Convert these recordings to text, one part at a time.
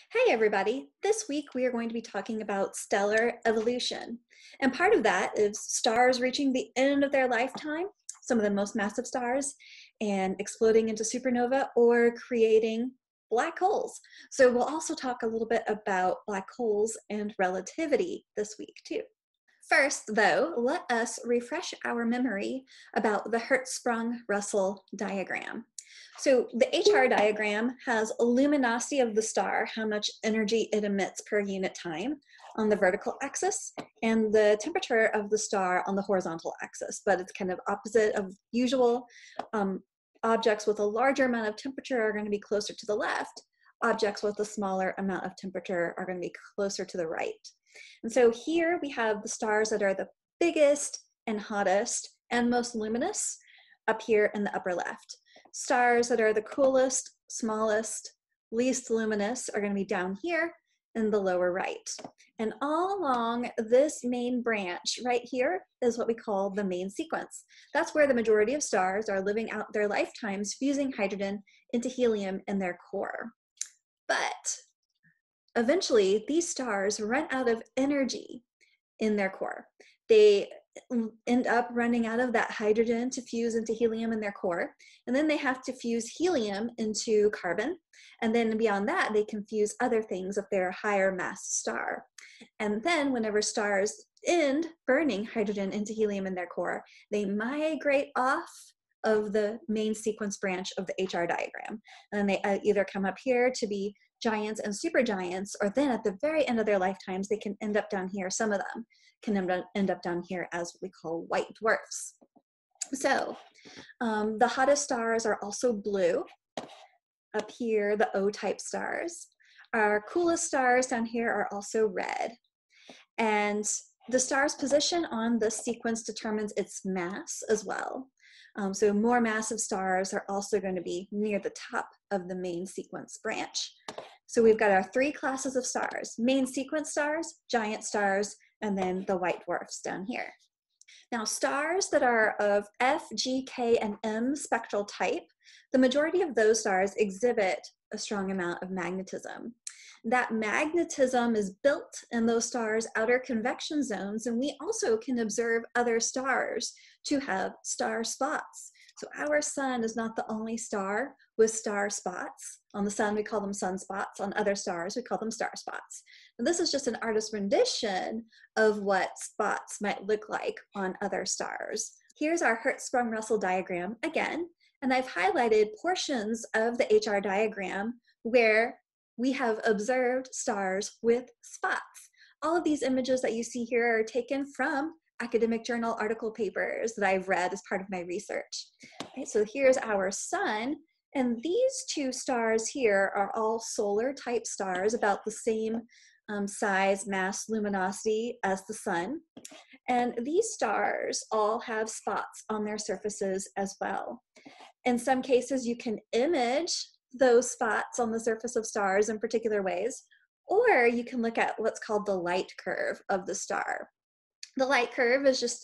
Hey everybody! This week we are going to be talking about stellar evolution. And part of that is stars reaching the end of their lifetime, some of the most massive stars, and exploding into supernova or creating black holes. So we'll also talk a little bit about black holes and relativity this week too. First, though, let us refresh our memory about the Hertzsprung-Russell diagram. So the HR diagram has a luminosity of the star, how much energy it emits per unit time on the vertical axis, and the temperature of the star on the horizontal axis, but it's kind of opposite of usual. Objects with a larger amount of temperature are going to be closer to the left. Objects with a smaller amount of temperature are going to be closer to the right. And so here we have the stars that are the biggest and hottest and most luminous up here in the upper left. Stars that are the coolest, smallest, least luminous are going to be down here in the lower right. And all along this main branch right here is what we call the main sequence. That's where the majority of stars are living out their lifetimes fusing hydrogen into helium in their core. But eventually, these stars run out of energy in their core. They end up running out of that hydrogen to fuse into helium in their core, and then they have to fuse helium into carbon, and then beyond that, they can fuse other things if they're a higher mass star. And then whenever stars end burning hydrogen into helium in their core, they migrate off of the main sequence branch of the HR diagram. And they either come up here to be giants and supergiants, or then at the very end of their lifetimes, they can end up down here. Some of them can end up down here as what we call white dwarfs. So the hottest stars are also blue. Up here, the O-type stars. Our coolest stars down here are also red. And the star's position on the sequence determines its mass as well. So more massive stars are also going to be near the top of the main sequence branch. So we've got our three classes of stars: main sequence stars, giant stars, and then the white dwarfs down here. Now, stars that are of F, G, K, and M spectral type, the majority of those stars exhibit a strong amount of magnetism. That magnetism is built in those stars' outer convection zones, and we also can observe other stars to have star spots. So our sun is not the only star with star spots. On the sun, we call them sunspots. On other stars, we call them star spots. And this is just an artist's rendition of what spots might look like on other stars. Here's our Hertzsprung-Russell diagram again, and I've highlighted portions of the HR diagram where we have observed stars with spots. All of these images that you see here are taken from academic journal article papers that I've read as part of my research. Okay, so here's our sun, and these two stars here are all solar type stars, about the same size, mass, luminosity as the sun. And these stars all have spots on their surfaces as well. In some cases, you can image those spots on the surface of stars in particular ways, or you can look at what's called the light curve of the star. The light curve is just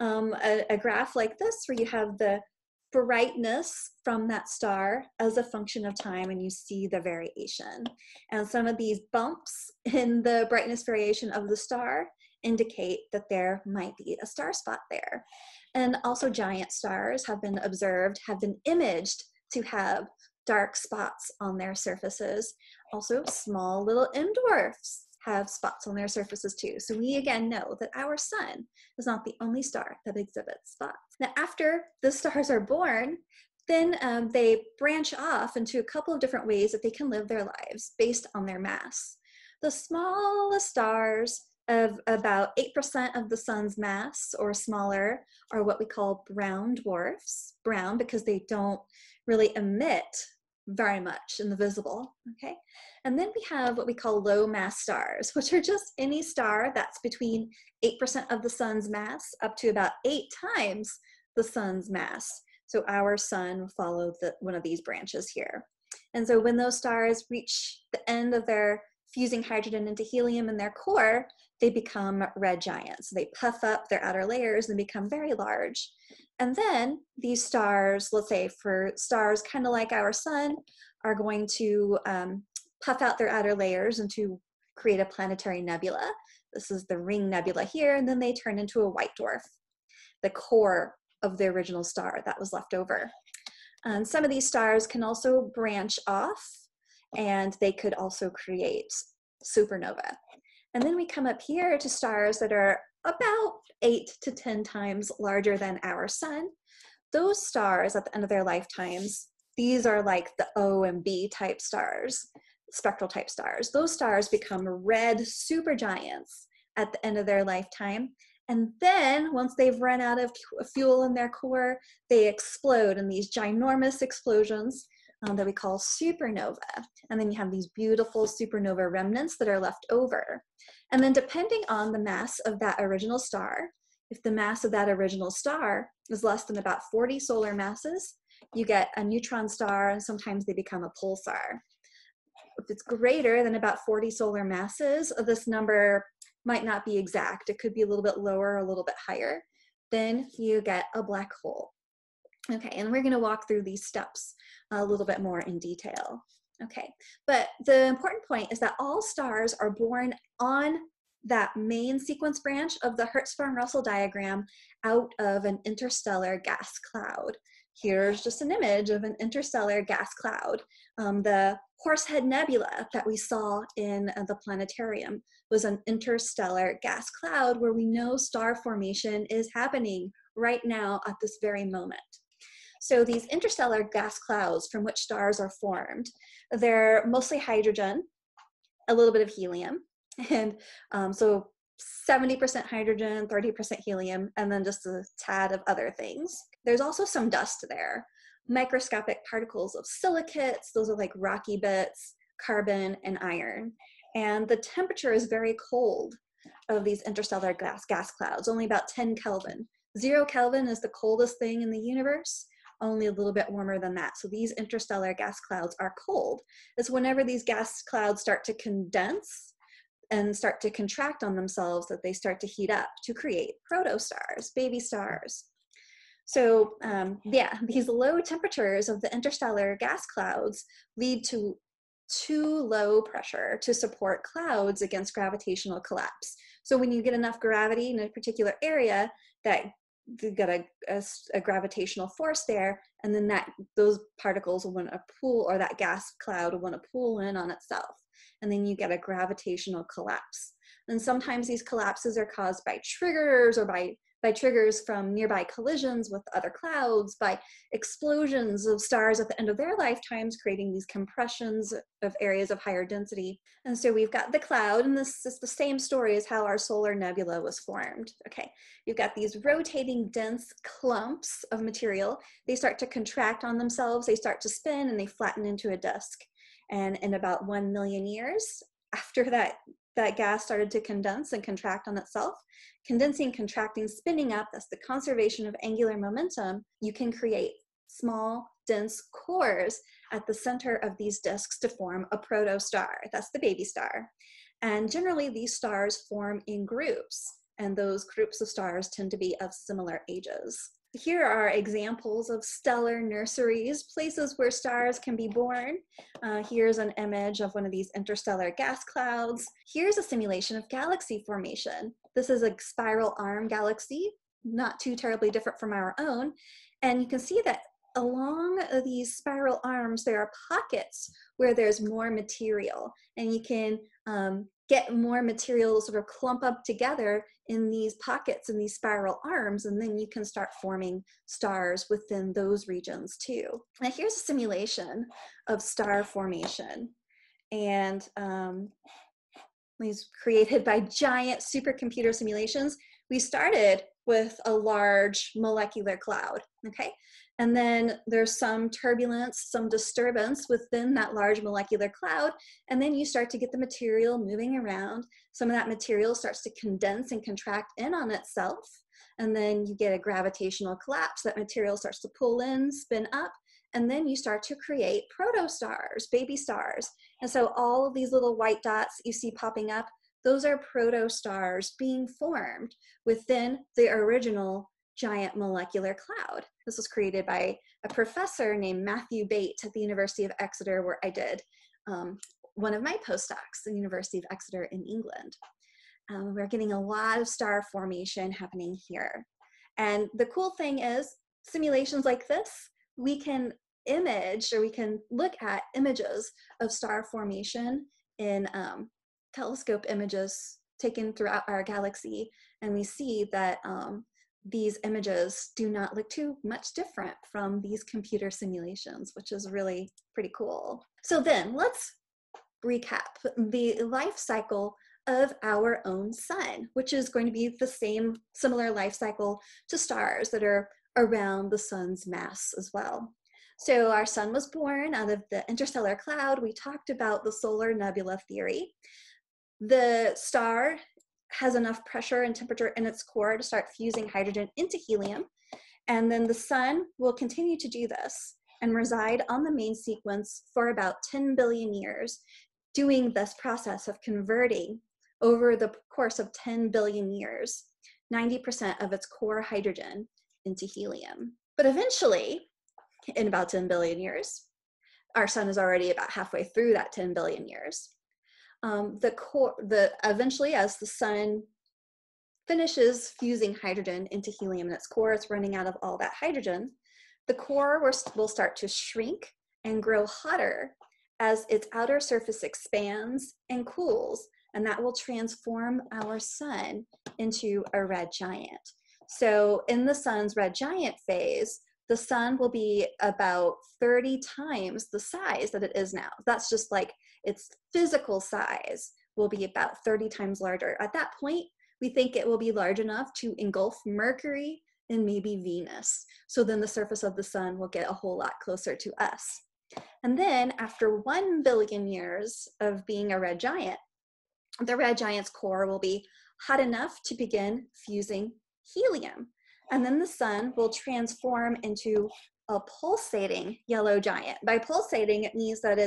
a graph like this where you have the brightness from that star as a function of time, and you see the variation. And some of these bumps in the brightness variation of the star indicate that there might be a star spot there. And also giant stars have been observed, have been imaged to have dark spots on their surfaces. Also, small little M dwarfs have spots on their surfaces too. So we again know that our sun is not the only star that exhibits spots. Now, after the stars are born, then they branch off into a couple of different ways that they can live their lives based on their mass. The smallest stars of about 8% of the sun's mass or smaller are what we call brown dwarfs. Brown because they don't really emit very much in the visible, okay? And then we have what we call low mass stars, which are just any star that's between 8% of the sun's mass up to about 8 times the sun's mass. So our sun will follow one of these branches here. And so when those stars reach the end of their fusing hydrogen into helium in their core, they become red giants. They puff up their outer layers and become very large. And then these stars, let's say for stars kind of like our sun, are going to puff out their outer layers and to create a planetary nebula. This is the ring nebula here, and then they turn into a white dwarf, the core of the original star that was left over. And some of these stars can also branch off, and they could also create supernova. And then we come up here to stars that are about 8 to 10 times larger than our sun. Those stars at the end of their lifetimes, these are like the O and B type stars, spectral type stars. Those stars become red supergiants at the end of their lifetime. And then once they've run out of fuel in their core, they explode in these ginormous explosions that we call supernova. And then you have these beautiful supernova remnants that are left over. And then depending on the mass of that original star, if the mass of that original star is less than about 40 solar masses, you get a neutron star, and sometimes they become a pulsar. If it's greater than about 40 solar masses, this number might not be exact. It could be a little bit lower, a little bit higher. Then you get a black hole. Okay, and we're going to walk through these steps a little bit more in detail. Okay, but the important point is that all stars are born on that main sequence branch of the Hertzsprung-Russell diagram out of an interstellar gas cloud. Here's just an image of an interstellar gas cloud. The Horsehead Nebula that we saw in the planetarium was an interstellar gas cloud where we know star formation is happening right now at this very moment. So these interstellar gas clouds from which stars are formed, they're mostly hydrogen, a little bit of helium, and so 70% hydrogen, 30% helium, and then just a tad of other things. There's also some dust there, microscopic particles of silicates, those are like rocky bits, carbon, and iron. And the temperature is very cold of these interstellar gas clouds, only about 10 Kelvin. 0 Kelvin is the coldest thing in the universe, only a little bit warmer than that. So these interstellar gas clouds are cold. It's whenever these gas clouds start to condense and start to contract on themselves that they start to heat up to create protostars, baby stars. So yeah, these low temperatures of the interstellar gas clouds lead to too low pressure to support clouds against gravitational collapse. So when you get enough gravity in a particular area, that you got a gravitational force there, and then those particles will want to pull, or that gas cloud will want to pull in on itself, and then you get a gravitational collapse. And sometimes these collapses are caused by triggers, or by triggers from nearby collisions with other clouds, by explosions of stars at the end of their lifetimes, creating these compressions of areas of higher density. And so we've got the cloud, and this is the same story as how our solar nebula was formed. Okay, you've got these rotating dense clumps of material. They start to contract on themselves, they start to spin, and they flatten into a disk. And in about 1 million years, after that gas started to condense and contract on itself, condensing, contracting, spinning up, that's the conservation of angular momentum, you can create small, dense cores at the center of these disks to form a protostar. That's the baby star. And generally, these stars form in groups, and those groups of stars tend to be of similar ages. Here are examples of stellar nurseries, places where stars can be born. Here's an image of one of these interstellar gas clouds. Here's a simulation of galaxy formation. This is a spiral arm galaxy, not too terribly different from our own. And you can see that along these spiral arms, there are pockets where there's more material, and you can get more material sort of clump up together in these pockets in these spiral arms, and then you can start forming stars within those regions too. Now here's a simulation of star formation, and these created by giant supercomputer simulations. We started with a large molecular cloud, okay? And then there's some turbulence, some disturbance within that large molecular cloud, and then you start to get the material moving around. Some of that material starts to condense and contract in on itself, and then you get a gravitational collapse. That material starts to pull in, spin up, and then you start to create protostars, baby stars. And so all of these little white dots you see popping up, those are protostars being formed within the original giant molecular cloud. This was created by a professor named Matthew Bate at the University of Exeter, where I did one of my postdocs, the University of Exeter in England. We're getting a lot of star formation happening here. And the cool thing is, simulations like this, we can image, or we can look at images of star formation in telescope images taken throughout our galaxy, and we see that these images do not look too much different from these computer simulations, which is really pretty cool. So then let's recap the life cycle of our own sun, which is going to be the same similar life cycle to stars that are around the sun's mass as well. So our sun was born out of the interstellar cloud. We talked about the solar nebula theory. The star has enough pressure and temperature in its core to start fusing hydrogen into helium. And then the sun will continue to do this and reside on the main sequence for about 10 billion years, doing this process of converting over the course of 10 billion years, 90% of its core hydrogen into helium. But eventually, in about 10 billion years, our sun is already about halfway through that 10 billion years. Eventually, as the sun finishes fusing hydrogen into helium in its core, it's running out of all that hydrogen. The core will start to shrink and grow hotter as its outer surface expands and cools, and that will transform our sun into a red giant. So in the sun's red giant phase, the sun will be about 30 times the size that it is now. That's just like its physical size will be about 30 times larger. At that point, we think it will be large enough to engulf Mercury and maybe Venus. So then the surface of the sun will get a whole lot closer to us. And then after 1 billion years of being a red giant, the red giant's core will be hot enough to begin fusing helium. And then the sun will transform into a pulsating yellow giant. By pulsating, it means that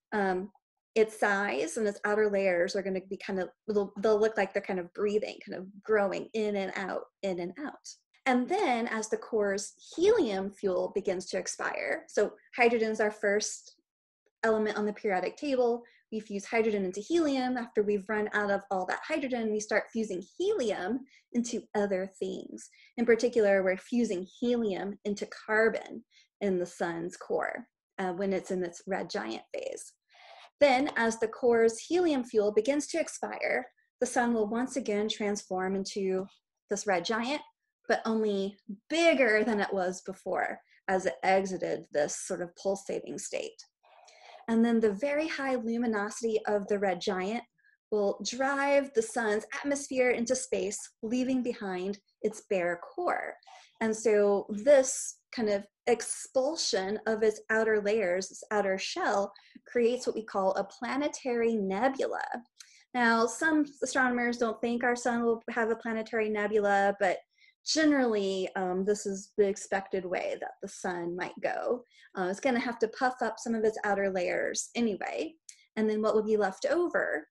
its size and its outer layers are going to be they'll look like they're kind of breathing, kind of growing in and out, in and out. And then as the core's helium fuel begins to expire, so hydrogen is our first element on the periodic table. We fuse hydrogen into helium. After we've run out of all that hydrogen, we start fusing helium into other things. In particular, we're fusing helium into carbon in the sun's core when it's in its red giant phase. Then, as the core's helium fuel begins to expire, the sun will once again transform into this red giant, but only bigger than it was before as it exited this sort of pulsating state. And then the very high luminosity of the red giant will drive the sun's atmosphere into space, leaving behind its bare core. And so this kind of expulsion of its outer layers, its outer shell, creates what we call a planetary nebula. Now, some astronomers don't think our sun will have a planetary nebula, but generally, this is the expected way that the sun might go. It's going to have to puff up some of its outer layers anyway. And then what will be left over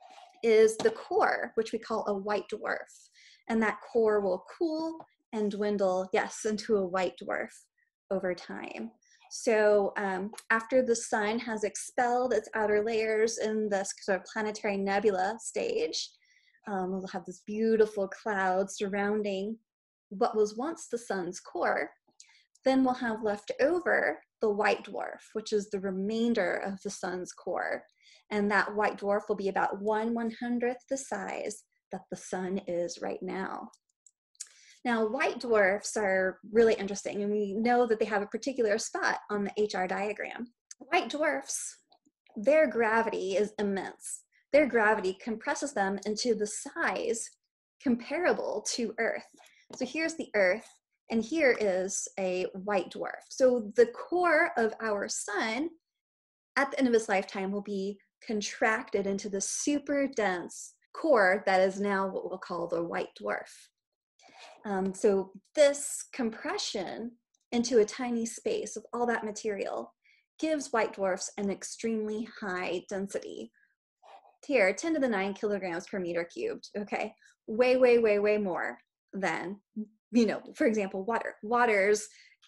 is the core, which we call a white dwarf. And that core will cool and dwindle, yes, into a white dwarf over time. So after the sun has expelled its outer layers in this sort of planetary nebula stage, we'll have this beautiful cloud surrounding what was once the sun's core. Then we'll have left over the white dwarf, which is the remainder of the sun's core. And that white dwarf will be about 1/100th the size that the sun is right now. Now, white dwarfs are really interesting, and we know that they have a particular spot on the HR diagram. White dwarfs, their gravity is immense. Their gravity compresses them into the size comparable to Earth. So here's the Earth, and here is a white dwarf. So the core of our sun at the end of its lifetime will be contracted into the super dense core that is now what we'll call the white dwarf. So this compression into a tiny space of all that material gives white dwarfs an extremely high density. Here, 10 to the 9 kilograms per meter cubed, okay? Way, way, way, way more than, for example, water. Water's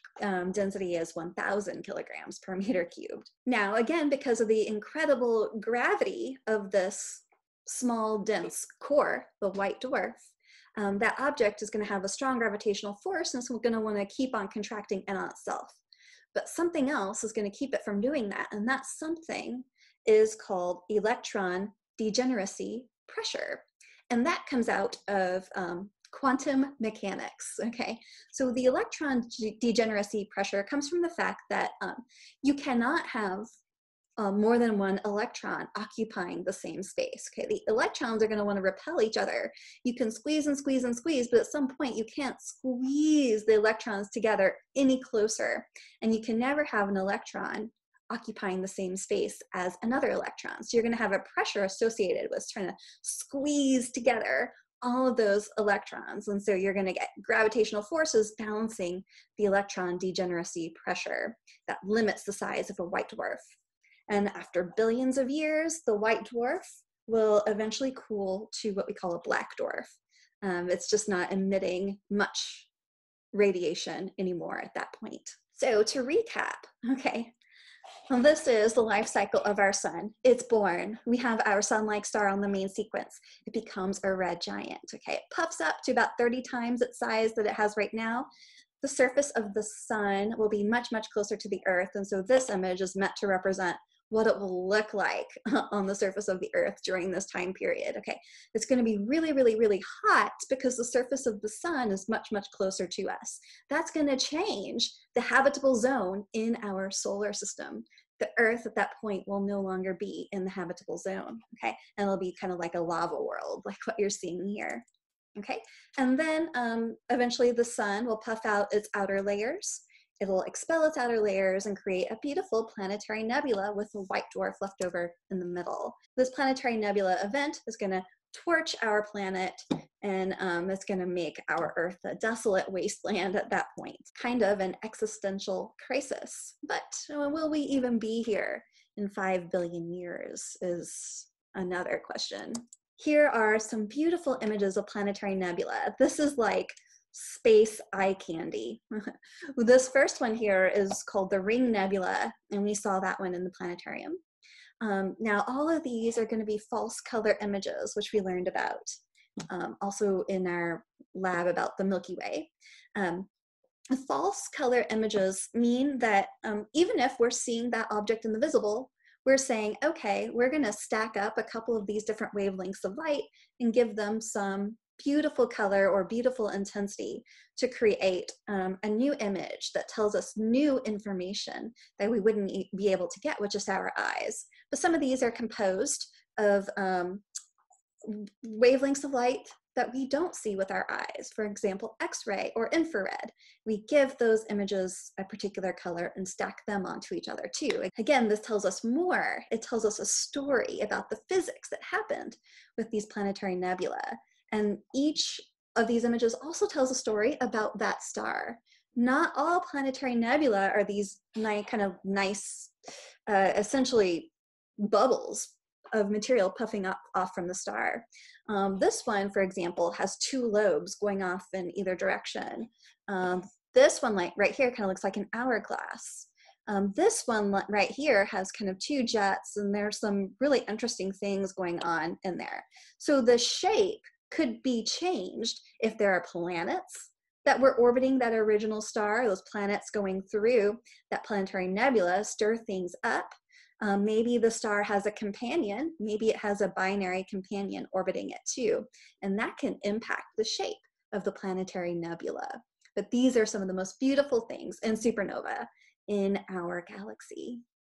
density is 1,000 kilograms per meter cubed. Now, again, because of the incredible gravity of this small, dense core, the white dwarf, that object is going to have a strong gravitational force, and so we're going to want to keep on contracting in on itself. But something else is going to keep it from doing that, and that something is called electron degeneracy pressure. And that comes out of quantum mechanics, okay? So the electron degeneracy pressure comes from the fact that you cannot have more than one electron occupying the same space, okay? The electrons are gonna wanna repel each other. You can squeeze and squeeze and squeeze, but at some point you can't squeeze the electrons together any closer, and you can never have an electron occupying the same space as another electron. So you're gonna have a pressure associated with trying to squeeze together all of those electrons. And so you're gonna get gravitational forces balancing the electron degeneracy pressure that limits the size of a white dwarf. And after billions of years, the white dwarf will eventually cool to what we call a black dwarf. It's just not emitting much radiation anymore at that point. So to recap, okay, well, this is the life cycle of our sun. It's born. We have our sun-like star on the main sequence. It becomes a red giant, okay? It puffs up to about 30 times its size that it has right now. The surface of the sun will be much, much closer to the earth, and so this image is meant to represent what it will look like on the surface of the earth during this time period, okay? It's gonna be really, really, really hot because the surface of the sun is much, much closer to us. That's gonna change the habitable zone in our solar system. The earth at that point will no longer be in the habitable zone, okay? And it'll be kind of like a lava world, like what you're seeing here, okay? And then eventually the sun will puff out its outer layers. It'll expel its outer layers and create a beautiful planetary nebula with a white dwarf left over in the middle. This planetary nebula event is going to torch our planet, and it's going to make our Earth a desolate wasteland at that point. Kind of an existential crisis. But will we even be here in 5 billion years is another question. Here are some beautiful images of planetary nebula. This is like space eye candy. This first one here is called the Ring Nebula, and we saw that one in the planetarium. Now, all of these are going to be false color images, which we learned about also in our lab about the Milky Way. False color images mean that even if we're seeing that object in the visible, we're saying, okay, we're going to stack up a couple of these different wavelengths of light and give them some beautiful color or beautiful intensity to create a new image that tells us new information that we wouldn't be able to get with just our eyes. But some of these are composed of wavelengths of light that we don't see with our eyes. For example, X-ray or infrared. We give those images a particular color and stack them onto each other too. Again, this tells us more. It tells us a story about the physics that happened with these planetary nebula. And each of these images also tells a story about that star. Not all planetary nebula are these kind of nice, essentially bubbles of material puffing up off from the star. This one, for example, has 2 lobes going off in either direction. This one, like right here, kind of looks like an hourglass. This one right here has kind of 2 jets, and there's some really interesting things going on in there. So the shape could be changed if there are planets that were orbiting that original star. Those planets going through that planetary nebula stir things up. Maybe the star has a companion. Maybe it has a binary companion orbiting it too. And that can impact the shape of the planetary nebula. But these are some of the most beautiful things in supernova in our galaxy.